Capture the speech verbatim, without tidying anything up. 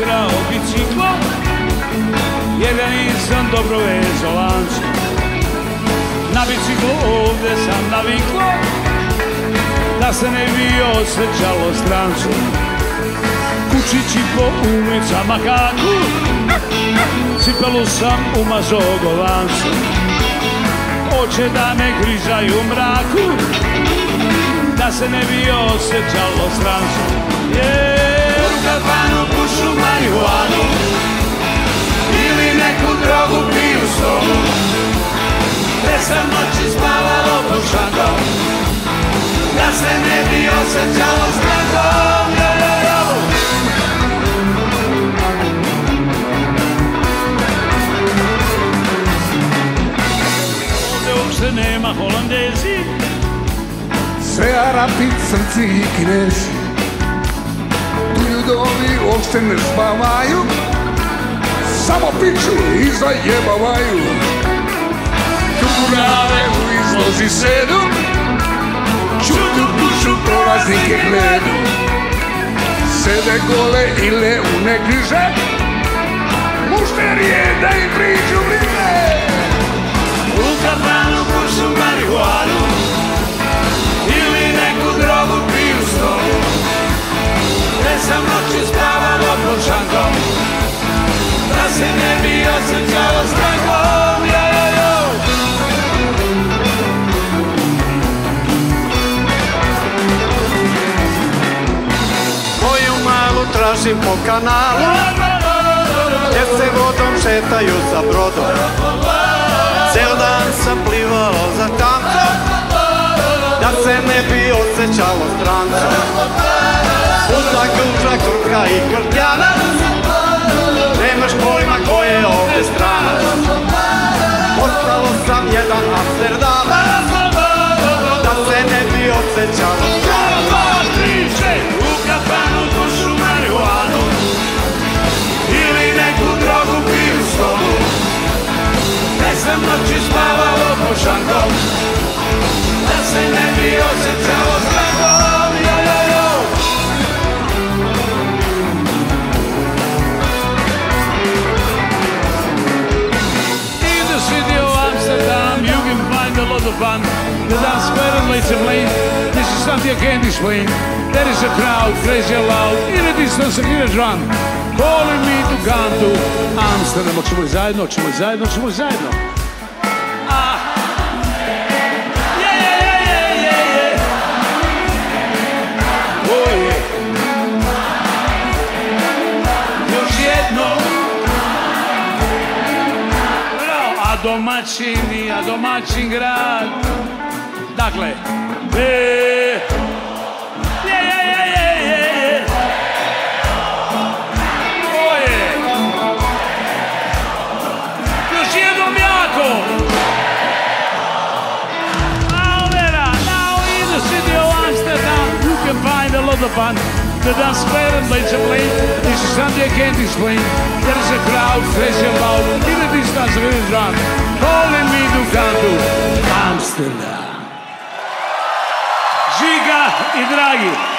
ukrao biciklo, jer ga nisam dobro vezao lancem. Na biciklu ovde sam naviklo, da se ne bi osjećalo strancu. Kučići po ulicama kaku, cipelu sam umazao govancu. Hoće da me grižaju u mraku, da se ne bi osjećalo strancu. U kafanu pušu marihuanu ili neku drogu piju solu, gde sam noći spavalo pod šankom, da se ne bi osjećalo strankom. Ovde uopšte nema Holandezi, sve Arapi, Crnci i Kinezi. Tu ljudovi uopšte ne spavaju, samo piču i zajebavaju. Tu glave u izlozi sedu, čutu pušu, prolaznike gledu. Sede gole i leune griže, mušterije da im priđu bliže. U kafanu pušu marihuanu ili neku drogu piju stolu, gde sam noći spavalo pod šankom, da se ne bi osjećalo strankom. Jo, jo, jo. Moju malu tražim po kanalu, gdje se vodom šetaju za brodom. Ceo dan sam plivao za tancom, da se ne bi osjećalo strancom. Svuda gužva, kurka i krtjanac, nemaš pojma ko je ovde stranac. Postalo sam jedan Amsterdamac, da se ne bi osjećalo strancom. U kafanu pušu marihuanu ili neku drogu piju stolu, gde sam noći spavalo pod šankom, da se ne bi osjećalo strankom. Jo, jo, jo. In the city of Amsterdam you can find a lot of fun. The dance square and late and late. This is something I can't explain. There is a crowd, crazy and loud. In a distance a killer drum, calling me to come to Amsterdam. Hoćemo li zajedno, hoćemo li zajedno, hoćemo li zajedno. Ah. Yeah, yeah, yeah, yeah, yeah, yeah. Oh, yeah. Još jedno. Bravo. A domaćini, a domaćin grad. Dakle, e, je, je, je, je, je, o je, još jednom jako. Now there, now in the city of Amsterdam, you can find a lot of fun. The dance square and late and late. This is something I can't explain. There is a crowd, crazy and loud. In the distance, a little drum, calling me to come to Amsterdam. Žiga i Dragi.